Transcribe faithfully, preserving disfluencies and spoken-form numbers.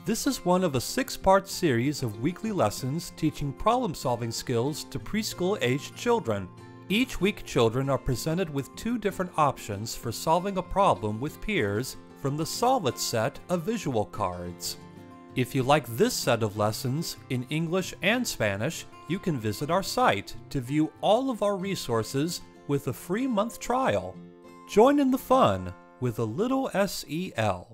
This is one of a six-part series of weekly lessons teaching problem-solving skills to preschool-aged children. Each week, children are presented with two different options for solving a problem with peers from the Solve It set of visual cards. If you like this set of lessons in English and Spanish, you can visit our site to view all of our resources with a free month trial. Join in the fun with a little S E L.